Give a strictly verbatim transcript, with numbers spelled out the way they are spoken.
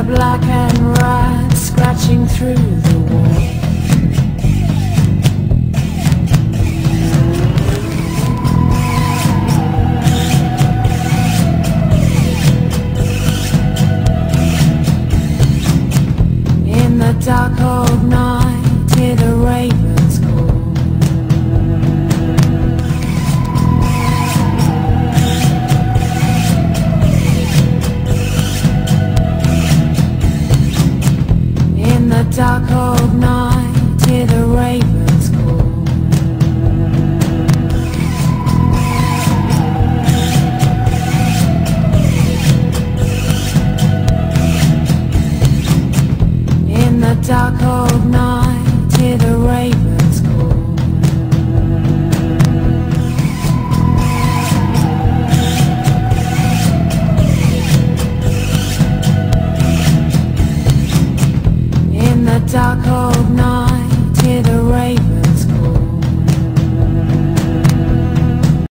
black and rat scratching through the wall. In the dark old night, hear the ravens call. In the dark old night, hear the ravens call. In the dark old night, hear the ravens call. In the dark old night.